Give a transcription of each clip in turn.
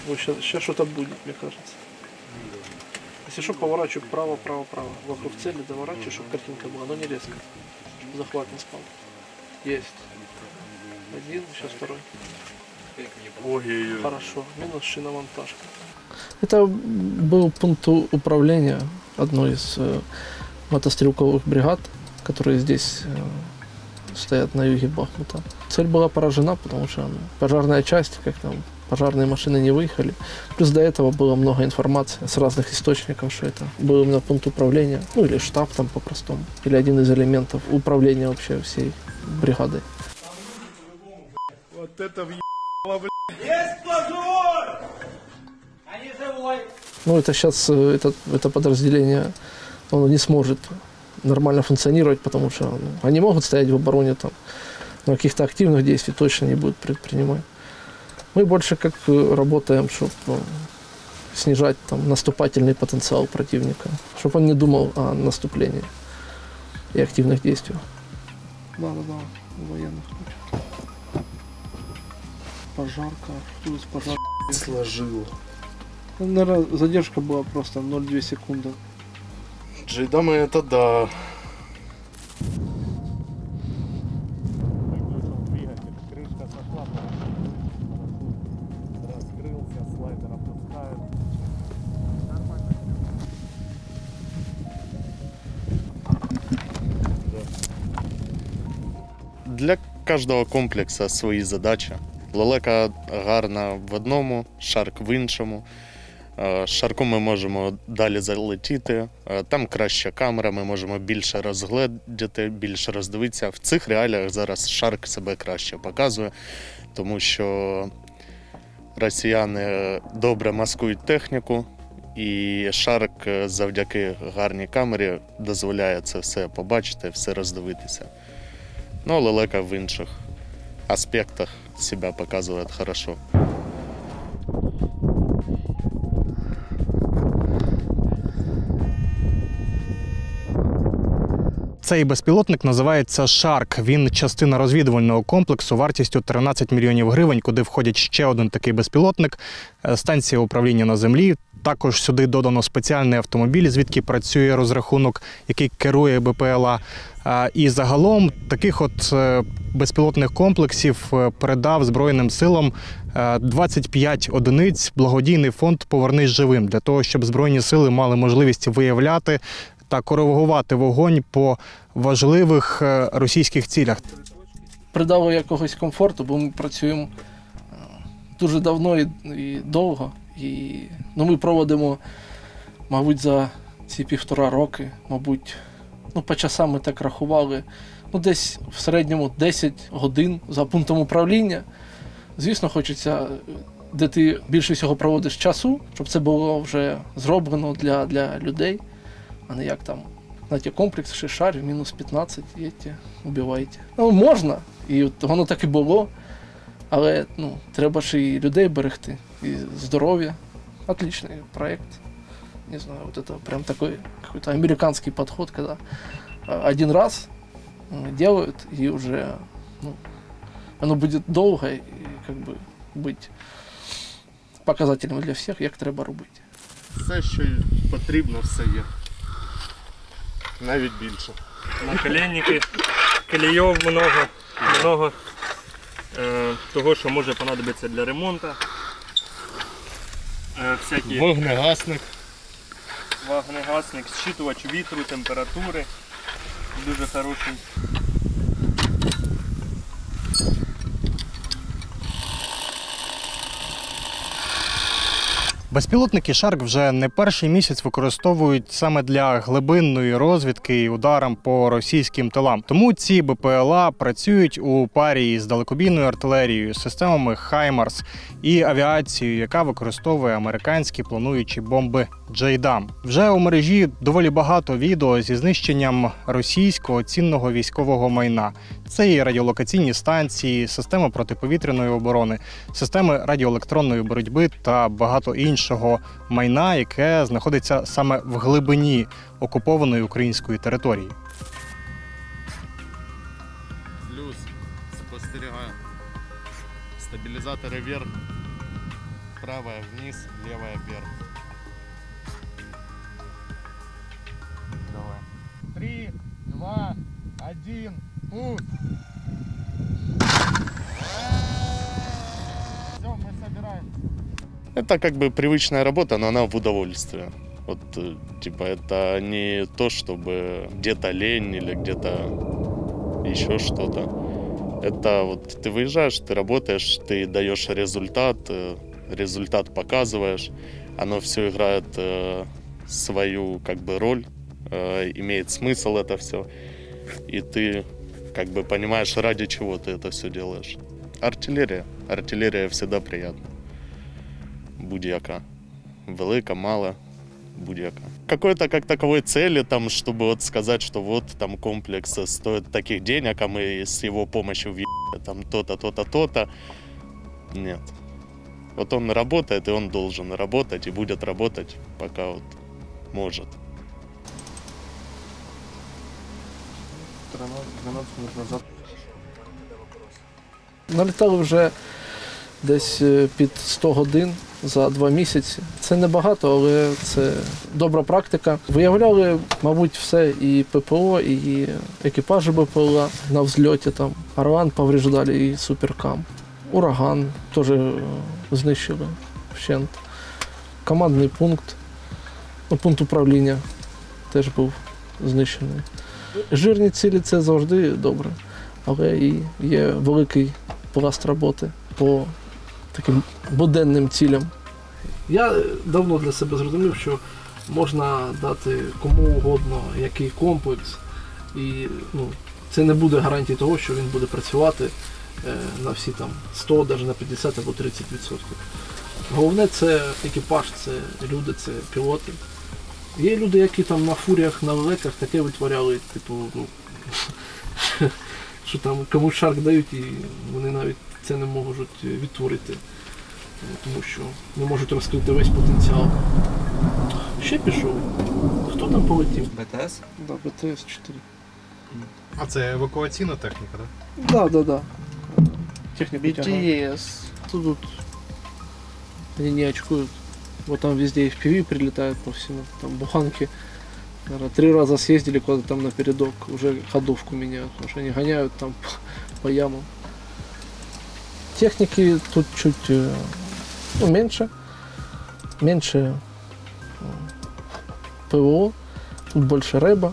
Вот сейчас что-то будет, мне кажется. Если что, поворачиваю право, право, право. Вокруг цели доворачиваю, чтобы картинка была, но не резко. Чтобы захват не спал. Есть. Один, сейчас второй. Ой-ой-ой. Хорошо. Минус шиномонтажка. Это был пункт управления одной из мотострелковых бригад, которые здесь стоят на юге Бахмута. Цель была поражена, потому что пожарная часть, как там, пожарные машины не выехали. Плюс до этого было много информации с разных источников, что это был именно пункт управления, ну или штаб там по-простому, или один из элементов управления вообще всей бригадой. Вот это въебало, блядь. Есть кто живой? Они живой. Ну это сейчас, это подразделение, оно не сможет нормально функционировать, потому что они могут стоять в обороне там, но каких-то активных действий точно не будут предпринимать. Мы больше как работаем, чтобы снижать там наступательный потенциал противника, чтобы он не думал о наступлении и активных действиях. Да, военных. Пожарка, тут пожар. Сложил. Наверное, задержка была просто 0,2 секунды. Джейдамы это да. Для кожного комплексу свої задачі. Лелека гарна в одному, шарк в іншому. З шарком ми можемо далі залетіти, там краща камера, ми можемо більше розгледіти, більше роздивитися. В цих реаліях зараз шарк себе краще показує, тому що росіяни добре маскують техніку, і шарк завдяки гарній камері дозволяє це все побачити, все роздивитися. Ну, лелека в інших аспектах себе показує хорошо. Цей безпілотник називається «Шарк». Він частина розвідувального комплексу вартістю 13 мільйонів гривень, куди входять ще один такий безпілотник, станція управління на землі. Також сюди додано спеціальний автомобіль, звідки працює розрахунок, який керує БПЛА. І загалом таких от безпілотних комплексів передав Збройним силам 25 одиниць благодійний фонд «Повернись живим», для того, щоб Збройні сили мали можливість виявляти та коригувати вогонь по важливих російських цілях. Придало якогось комфорту, бо ми працюємо дуже давно і довго. І, ми проводимо, мабуть, за ці 1,5 роки, мабуть, по часам ми так рахували, десь в середньому 10 годин за пунктом управління. Звісно, хочеться, де ти більше всього проводиш часу, щоб це було вже зроблено для людей. А не як там, знаєте, комплекс 6 шарів, мінус 15, їдьте, убивайте. Можна, і воно так і було, але треба ж і людей берегти, і здоров'я. Отличный проект. Не знаю, вот это прям такой какой-то американский подход, когда один раз делают, и уже оно будет долго и как бы быть показателем для всех, як треба робити. Все, що потрібно, все є. Навіть більше. Наколенники, клейов много того, що може понадобитися для ремонту. Всякі Вогнегасник. вогнегасник, зчитувач вітру, температури. Дуже хороший. Безпілотники «Шарк» вже не перший місяць використовують саме для глибинної розвідки і ударам по російським тилам. Тому ці БПЛА працюють у парі з далекобійною артилерією, системами «Хаймарс» і авіацією, яка використовує американські плануючі бомби «Джейдам». Вже у мережі доволі багато відео зі знищенням російського цінного військового майна. Це і радіолокаційні станції, системи протиповітряної оборони, системи радіоелектронної боротьби та багато іншого майна, яке знаходиться саме в глибині окупованої української території. Плюс, спостерігаю. Стабілізатори вверх. правая вниз, левая вверх. Давай. 3, 2, 1, пуск! Все, мы собираемся. Это как бы привычная работа, но она в удовольствие. Вот, типа, это не то, чтобы где-то лень или где-то еще что-то. Это вот ты выезжаешь, ты работаешь, ты даешь результат, результат показываешь. Оно все играет свою как бы роль, имеет смысл это все. И ты как бы понимаешь, ради чего ты это все делаешь. Артиллерия. Артиллерия всегда приятна. Будь-яка. Велика, мала, будь-яка. Какой-то как таковой цели, там, чтобы вот сказать, что вот там комплекс стоит таких денег, а мы с его помощью там то-то, то-то, то-то. Нет. Вот он работает, и он должен работать, и будет работать, пока вот может. 12 минут назад. Налітали вже десь під 100 годин за 2 місяці. Це небагато, але це добра практика. Виявляли, мабуть, все, і ППО, і екіпажі БПЛА на взльоті. Там Орлан повреждали, і Суперкам. Ураган теж знищили вщент. Командний пункт, пункт управління теж був знищений. Жирні цілі – це завжди добре, але і є великий пласт роботи по таким буденним цілям. Я давно для себе зрозумів, що можна дати кому угодно який комплекс, і це не буде гарантії того, що він буде працювати на всі там 100, навіть на 50 або 30%. Головне – це екіпаж, це люди, це пілоти. Є люди, які там на фуріях, на лелеках таке витворяли, типу, що там комусь шарк дають і вони навіть це не можуть відтворити, тому що не можуть розкрити весь потенціал. Ще пішов. Хто там полетів? БТС? Да, БТС-4. А це евакуаційна техніка, так? Да. Техника BTS. Тут они не очкуют. Вот там везде FPV прилетают по всему. Там буханки. Наверное, 3 раза съездили куда-то там напередок, уже ходовку меняют, потому что они гоняют там по ямам. Техники тут чуть меньше. Меньше ПВО. Тут больше рэба.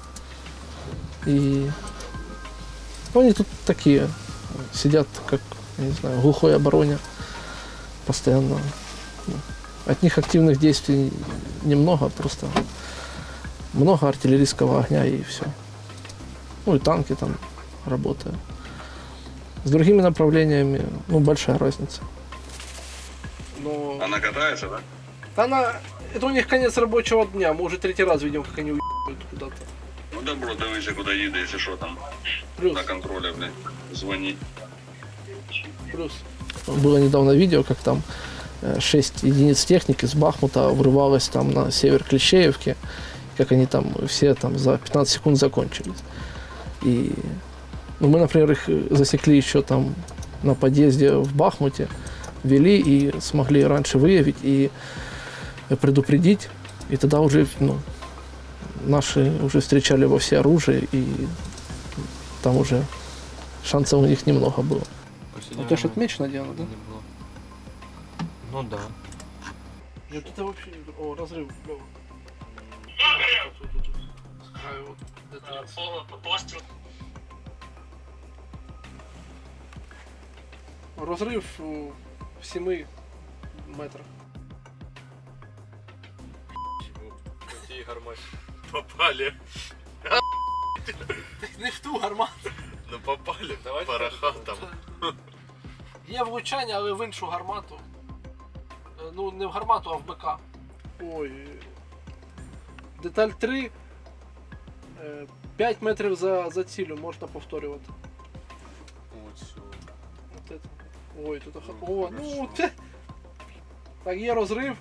И они тут такие сидят, как, я не знаю, в глухой обороне постоянно. От них активных действий немного, просто много артиллерийского огня и все. Ну и танки там работают. С другими направлениями, большая разница. Но... Она катается, да? Это у них конец рабочего дня, мы уже 3-й раз видим, как они уебают куда-то. Ну добро, дивися, куди їде, якщо що там. Плюс. На контроле, блин, звони. Плюс. Было недавно видео, как там 6 единиц техники с Бахмута врывалось там на север Клещеевки, как они там все там за 15 секунд закончились. И мы, например, их засекли еще там на подъезде в Бахмуте, вели и смогли раньше выявить и предупредить. И тогда уже наши уже встречали во всеоружии, и там уже шансов у них немного было. Это же отмечено дело, да? Ну да. Нет, это вообще... О, разрыв, клево. Разрыв в 7 метрах. Какие гармошки попали. Не в ту гармату. Ну попали, пороха там. Є влучання, але в іншу гармату. Ну, не в гармату, а в БК. Ой. Деталь 3. 5 метрів за цілю можна повторювати. От это. Ой, тут о, ну так, є розрив.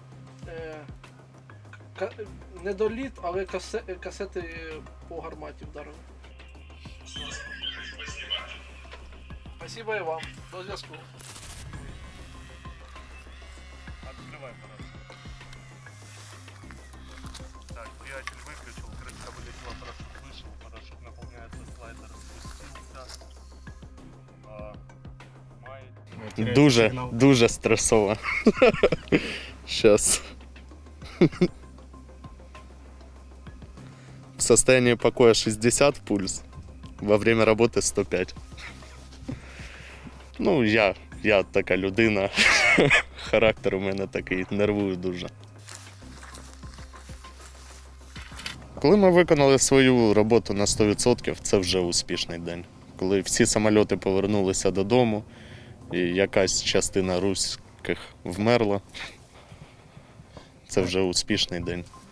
Недоліт, але касети по гарматі вдарили. Спасибо і вам. До зв'язку. Так, двигатель выключил, крышка вылетела, парашют вышел, парашют наполняется, слайдер спустился. Дуже стресово. Сейчас. В состоянии покоя 60 пульс, во время роботи 105. Ну, я така людина, характер у мене такий, нервую дуже. Коли ми виконали свою роботу на 100%, це вже успішний день. Коли всі самольоти повернулися додому, і якась частина руських вмерла, це вже успішний день.